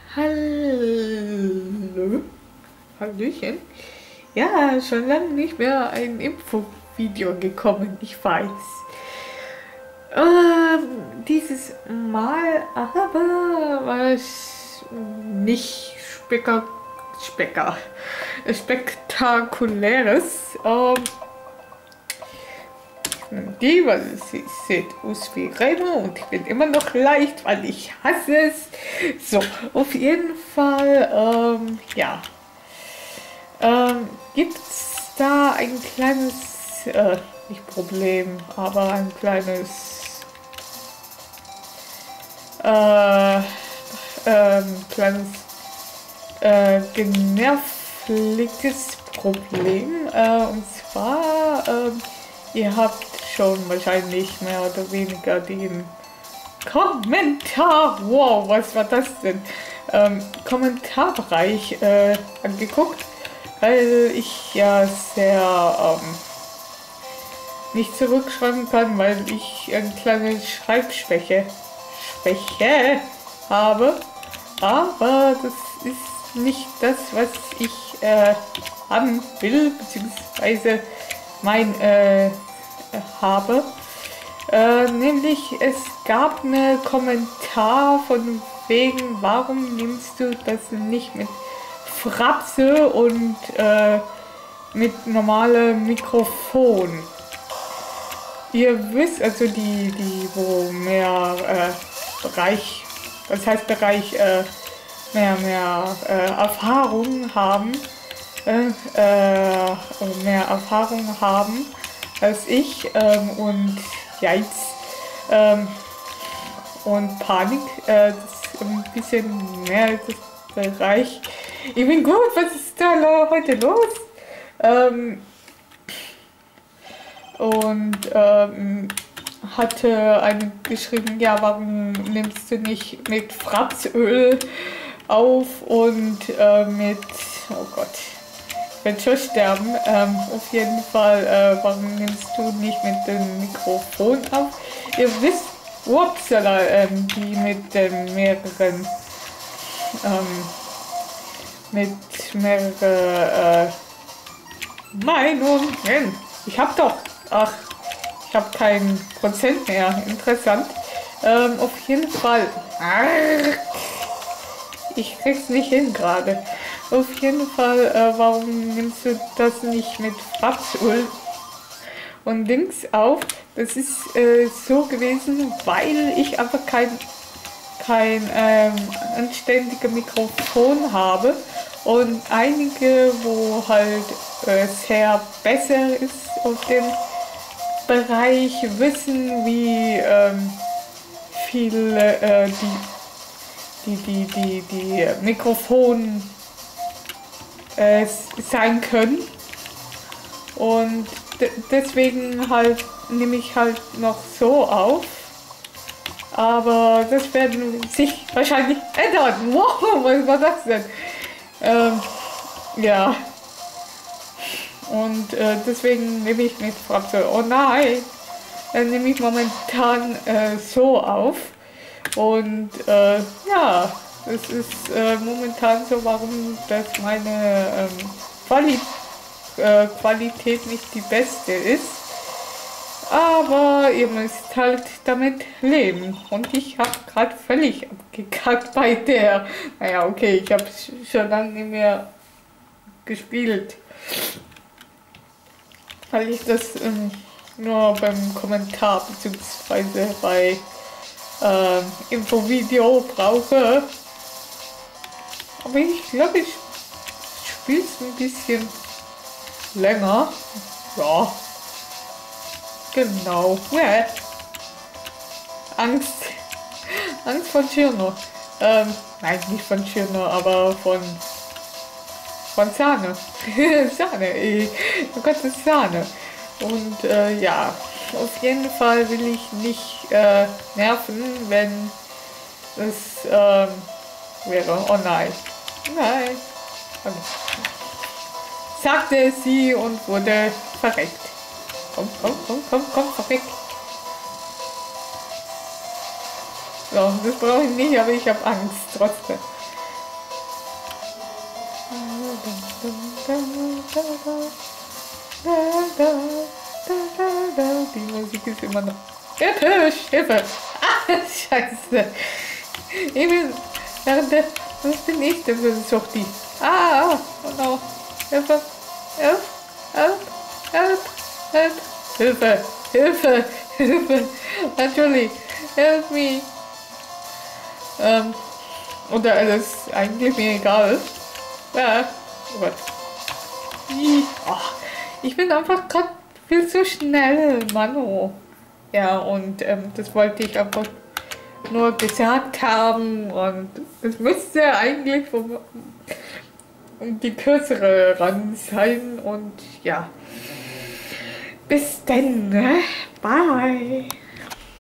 Hallo. Hallöchen. Ja, schon lange nicht mehr ein Infovideo gekommen, ich weiß. Dieses Mal aber war es nicht spektakuläres. Sie sieht aus wie Remo und ich bin immer noch leicht, weil ich hasse es. So, auf jeden Fall, ja. Gibt es da ein kleines, nicht Problem, aber ein kleines, genervliches Problem. Und zwar, ihr habt schon wahrscheinlich mehr oder weniger den wow, was war das denn? Kommentarbereich angeguckt, weil ich ja sehr nicht zurückschreiben kann, weil ich eine kleine Schreibschwäche habe. Aber das ist nicht das, was ich haben will, beziehungsweise habe. Nämlich es gab einen Kommentar von wegen, warum nimmst du das nicht mit Fratze und mit normalem Mikrofon? Ihr wisst, also die wo mehr Bereich, das heißt Bereich mehr Erfahrung haben, mehr Erfahrung haben als ich und jetzt und Panik, das ist ein bisschen mehr das Bereich. Ich bin gut, was ist da heute los? Hatte eine geschrieben, ja, warum nimmst du nicht mit Rapsöl auf und oh Gott, ich werde schon sterben. Auf jeden Fall, warum nimmst du nicht mit dem Mikrofon auf? Ihr wisst, upsala, die mit mehreren Meinungen. Ich habe doch, ich habe kein Prozent mehr. Interessant. Auf jeden Fall. Ich krieg's nicht hin gerade. Auf jeden Fall, warum nimmst du das nicht mit Rapsöl und Dings auf? Das ist so gewesen, weil ich einfach kein anständiges Mikrofon habe und einige, wo halt sehr besser ist auf dem Bereich, wissen, wie viel die Mikrofon sein können, und deswegen halt nehme ich halt noch so auf, aber das werden sich wahrscheinlich ändern. Wow, was war das denn? Ja, und deswegen nehme ich mit Fratze. Oh nein, dann nehme ich momentan so auf, und ja, es ist momentan so, warum das meine Qualität nicht die beste ist. Aber ihr müsst halt damit leben. Und ich habe gerade völlig abgekackt bei der. Naja, okay, ich habe schon lange nicht mehr gespielt. Weil ich das nur beim Kommentar bzw. bei Infovideo brauche. Aber ich glaube, ich spiele es ein bisschen länger. Ja. Genau. Ja. Angst von Tschirner. Nein, nicht von Tschirner, aber von Sahne. Sahne. Oh Gott, das ist Sahne. Und ja, auf jeden Fall will ich nicht nerven, wenn es wäre. Oh nein. Nein. Okay. Sagte sie und wurde verreckt. Komm, verreckt. So, das brauche ich nicht, aber ich habe Angst trotzdem. Die Musik ist immer noch... Der Tisch, Hilfe! Ah, scheiße! Ich bin während der... Was bin ich denn für ein Suchti? Ah, oh no. Hilfe! Hilfe! Help! Help! Hilfe! Hilfe! Hilfe! Natürlich! Help me! Oder alles eigentlich mir egal. Ja, oh Gott. Oh, ich bin einfach gerade viel zu schnell, Mano. Ja, und das wollte ich einfach nur gesagt haben und es müsste eigentlich um die kürzere ran sein und ja. Bis dann, ne? Bye.